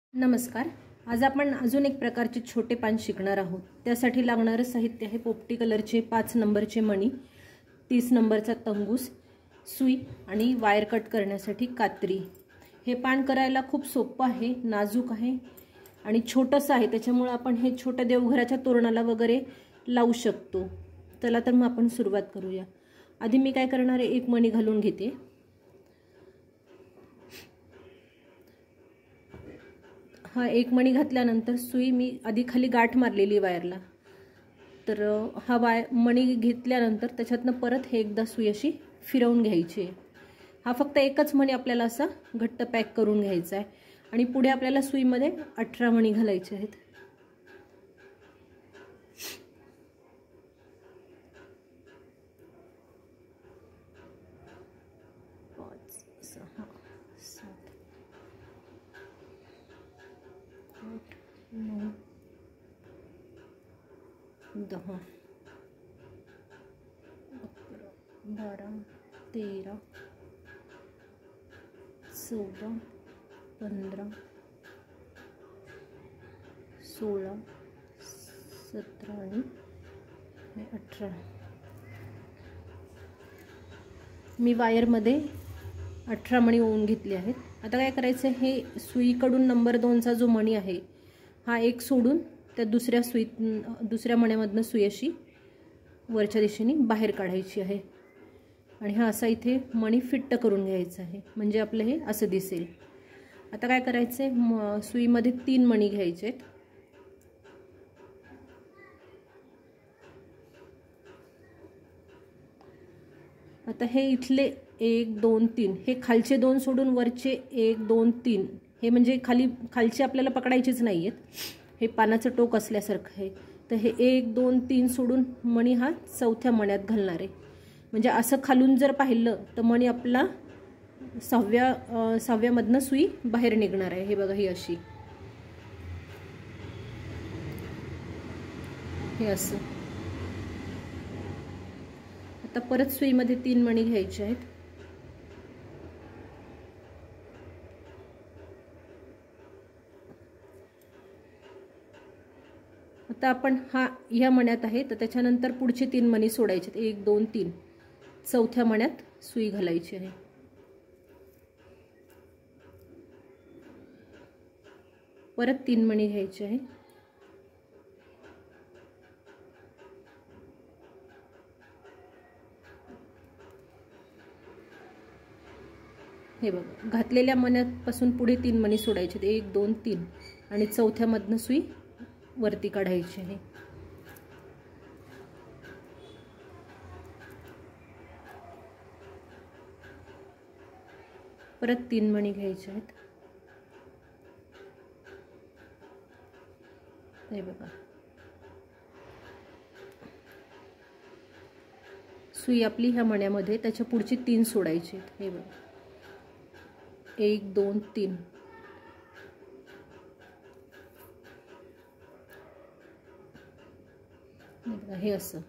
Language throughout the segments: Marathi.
नमस्कार. आज आपण अजून एक प्रकारचे छोटे पान शिकणार आहोत. त्यासाठी लागणारे साहित्य आहे पोपटी कलरचे 5 नंबरचे मणी, 30 नंबरचा तंगूस, सुई आणि वायर कट करण्यासाठी कात्री. हे पान करायला खूप सोपं आहे, नाजूक आहे आणि छोटंसं आहे, त्याच्यामुळे आपण हे छोट्या देवघराच्या तोरणाला वगैरे लावू शकतो. चला तर मग आपण सुरुवात करूया. आधी मी काय करणार आहे, एक मणी घालून घेते. हा एक मणी घातल्यानंतर सुई मी आधी खाली गाठ मारलेली वायरला, तर हा मणी घेतल्यानंतर त्याच्यातनं परत हे एकदा सुई अशी फिरवून घ्यायची आहे. हा फक्त एकच मणी आपल्याला असा घट्ट पॅक करून घ्यायचा आहे आणि पुढे आपल्याला सुईमध्ये 18 मणी घालायचे आहेत. नऊ 10 11 12 13 14 15 16 17 आणि 18. मी वायरमध्ये 18 मणी ओवून घेतले आहेत. आता काय करायचं आहे, हे सुईकडून नंबर 2चा जो मणी आहे हा एक सोडून त्या दुसऱ्या मण्यामधनं सुई अशी वरच्या दिशेने बाहेर काढायची आहे आणि हा असा इथे मणी फिट्ट करून घ्यायचा आहे, म्हणजे आपलं हे असं दिसेल. आता काय करायचं आहे, सुईमध्ये 3 मणी घ्यायचे आहेत. आता हे इथले 1 2 3 हे खालचे 2 सोडून वरचे 1 2 3 हे म्हणजे खालचे आपल्याला पकडायचेच नाही आहेत, हे पानाचं टोक असल्यासारखं आहे. तर हे 1 2 3 सोडून मणी हा 4थ्या मण्यात घालणार आहे. म्हणजे असं खालून जर पाहिलं तर मणी आपला 6व्यामधनं सुई बाहेर निघणार आहे. हे बघा, ही अशी, हे असं. आता परत सुईमध्ये 3 मणी घ्यायचे आहेत. आता आपण ह्या मण्यात आहे, तर त्याच्यानंतर पुढचे 3 मणी सोडायचे. 1 2 3 4थ्या मण्यात सुई घालायची आहे. परत 3 मणी घ्यायचे आहे. हे बघा, घातलेल्या मण्यापासून पुढे 3 मणी सोडायचे. 1 2 3 आणि 4थ्या मधनं सुई वरती काढायची आहे. परत 3 मणी घ्यायचे आहेत. हे बघा, सुई आपली ह्या मण्यामध्ये, त्याच्या पुढची 3 सोडायची. हे बघा, 1 2 3 हे असं.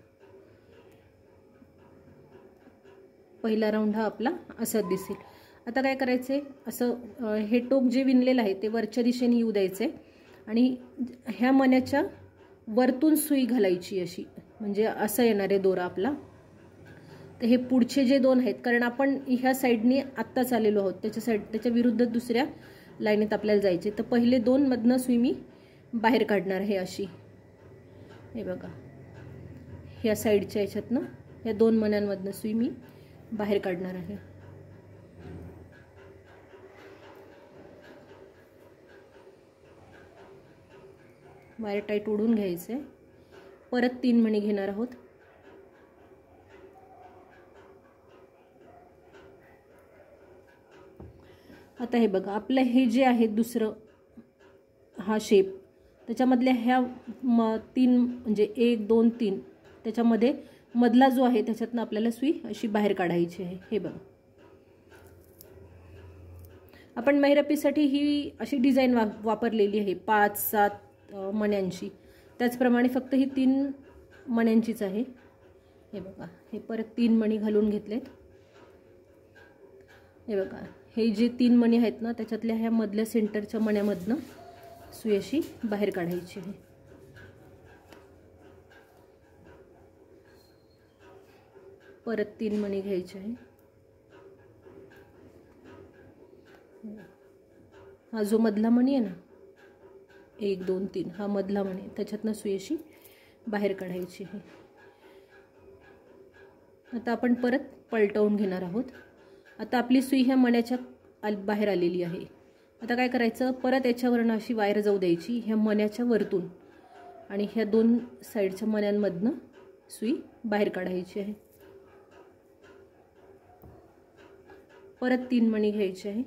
पहिला राऊंड हा आपला असा दिसेल. आता काय करायचंय, असं हे टोक जे विणलेलं आहे ते वरच्या दिशेने येऊ द्यायचंय आणि ह्या मण्याच्या वरतून सुई घालायची अशी, म्हणजे असं येणार आहे दोरा आपला. तर हे पुढचे जे 2 आहेत, कारण आपण ह्या साईडने आत्ताच आलेलो आहोत, त्याच्या विरुद्ध दुसऱ्या लाईनीत आपल्याला जायचे. तर पहिले 2 मधनं सुई मी बाहेर काढणार आहे अशी. हे बघा, ह्या साईडच्या ह्याच्यातनं ह्या 2 मण्यांमधनं सुई मी बाहेर काढणार आहे. वायर टाईट ओढून घ्यायचे. परत 3 मणी घेणार आहोत. आता हे बघा, आपलं हे जे आहे दुसरं हा शेप, त्याच्यामधल्या ह्या 3 म्हणजे 1 2 3 त्याच्यामध्ये मधला जो आहे त्याच्यातनं आपल्याला सुई अशी बाहेर काढायची आहे. हे बघा, आपण महिरपीसाठी ही अशी डिझाईन वापरलेली आहे 5-7 मण्यांची, त्याचप्रमाणे फक्त ही 3 मण्यांचीच आहे. हे बघा, हे परत 3 मणी घालून घेतलेत. हे बघा, हे जे 3 मणी आहेत ना त्याच्यातल्या ह्या मधल्या सेंटरच्या मण्यामधनं सुई अशी बाहेर काढायची आहे. परत 3 मणी घ्यायचे आहे. हा जो मधला मणी आहे ना, 1 2 3, हा मधला मणी, त्याच्यातनं सुई अशी बाहेर काढायची आहे. आता आपण परत पलटवून घेणार आहोत. आता आपली सुई ह्या मण्याच्या बाहेर आलेली आहे. आता काय करायचं, परत याच्यावरनं अशी वायर जाऊ द्यायची ह्या मण्याच्या वरतून आणि ह्या 2 साईडच्या मण्यांमधनं सुई बाहेर काढायची आहे. परत 3 मणी घ्यायचे आहे.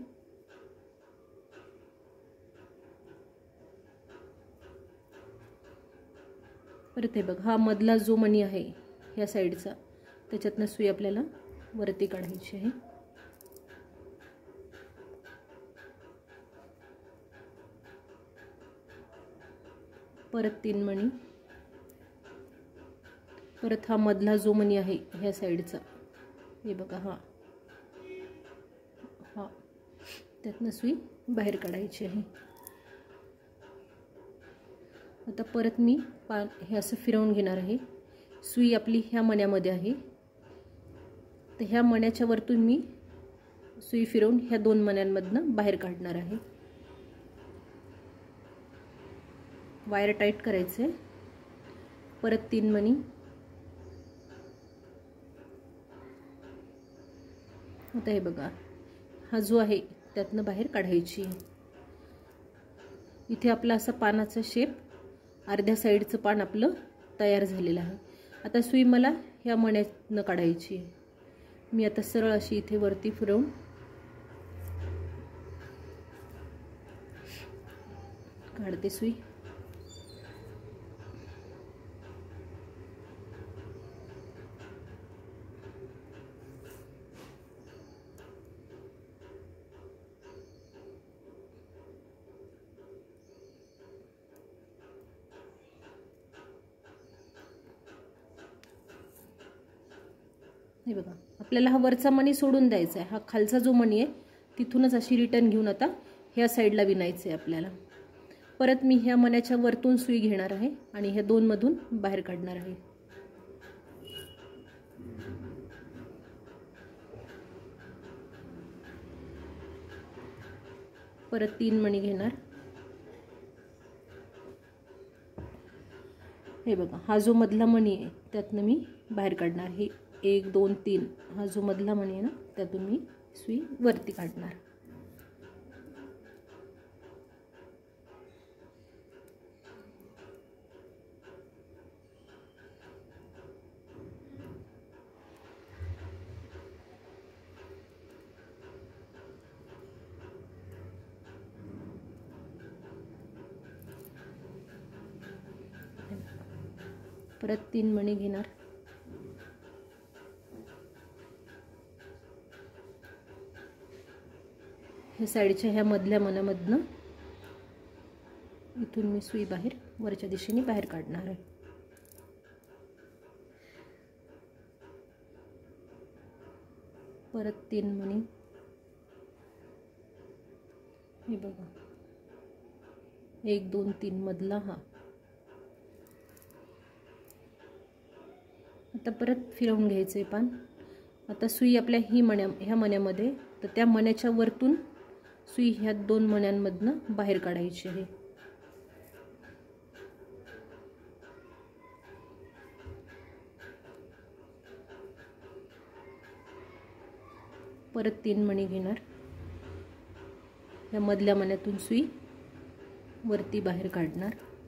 परत हे बघ, हा मधला जो मणी आहे ह्या साईडचा, त्याच्यातनं सुई आपल्याला वरती काढायची आहे. परत 3 मणी. परत हा मधला जो मणी आहे ह्या साईडचा, हे बघा, हा त्यातनं सुई बाहेर काढायची आहे. आता परत मी हे असं फिरवून घेणार आहे. सुई आपली ह्या मण्यामध्ये आहे, तर ह्या मण्याच्या वरतून मी सुई फिरवून ह्या 2 मण्यांमधनं बाहेर काढणार आहे. वायर टाईट करायचे. परत 3 मणी. आता हे बघा, हा जो आहे त्यातनं बाहेर काढायची. इथे आपला असा पानाचा शेप, अर्ध्या साईडचं पान आपलं तयार झालेलं आहे. आता सुई मला ह्या मण्यातनं काढायची आहे. मी आता सरळ अशी इथे वरती फिरवून काढते सुई. हे बघा, आपल्याला हा वरचा मणी सोडून द्यायचा आहे. हा खालचा जो मणी आहे तिथूनच अशी रिटर्न घेऊन आता ह्या साईडला विणायचं आहे आपल्याला. परत मी ह्या मण्याच्या वरतून सुई घेणार आहे आणि ह्या 2 मधून बाहेर काढणार आहे. परत 3 मणी घेणार. हे बघा, हा जो मधला मणी आहे त्यातनं मी बाहेर काढणार. हे 1 2 3, हा जो मधला मणी आहे ना, त्यातून मी सुई वरती काढणार. परत 3 मणी घेणार. ह्या साईडच्या ह्या मधल्या मण्यामधनं इथून मी सुई बाहेर वरच्या दिशेने बाहेर काढणार आहे. परत 3 मणी. हे बघा, 1 2 3 मधला हा. आता परत फिरवून घ्यायचे पान. आता सुई आपल्या ह्या मण्यामध्ये, तर त्या मण्याच्या वरतून सुई ह्या 2 मण्यांमधनं बाहेर काढायची आहे. परत 3 मणी घेणार. या मधल्या मण्यातून सुई वरती बाहेर काढणार.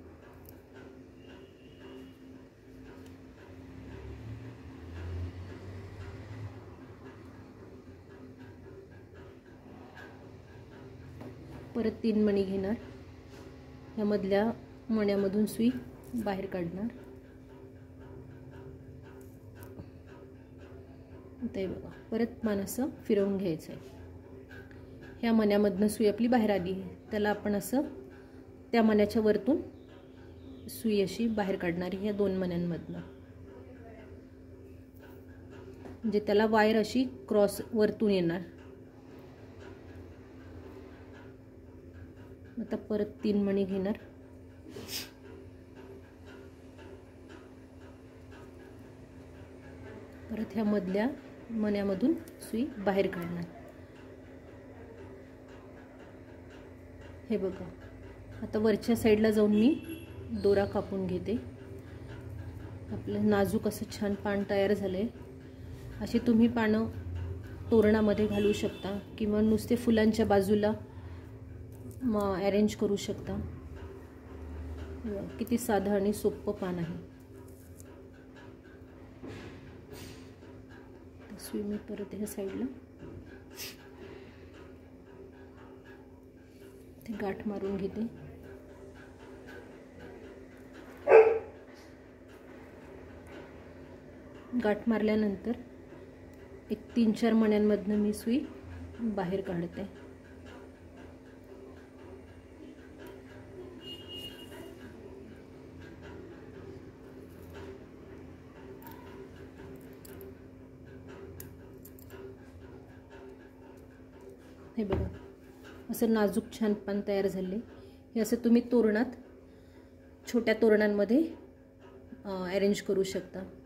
परत 3 मणी घेणार. या मधल्या मण्यामधून सुई बाहेर काढणार. ते बघा, परत मान असं फिरवून घ्यायचं आहे. ह्या मण्यामधनं सुई आपली बाहेर आली आहे, त्याला आपण असं त्या मण्याच्या वरतून सुई अशी बाहेर काढणारी ह्या 2 मण्यांमधनं, म्हणजे त्याला वायर अशी क्रॉस वरतून येणार. आता परत 3 मणी घेणार, परत ह्या मधल्या मण्यामधून सुई बाहेर काढणार। हे बघा, आता वरच्या साईडला जाऊन मी दोरा कापून घेते। आपलं नाजूक असं छान पान तयार झालंय। अशी तुम्ही पानं तोरणामध्ये घालू शकता किंवा नुसते फुलांच्या बाजूला अरेंज करू शकता। किती साधं आणि सोपं पान आहे। सुई मी परत ह्या साईडला ते गाठ मारून घेते। गाठ मारल्यानंतर एक 3-4 मण्यांमधनं मी सुई बाहेर काढते। हे बघा, असं नाजूक छान पान तयार झाले। हे असं तुम्ही तोरणात छोट्या तोरणांमध्ये अरेंज करू शकता।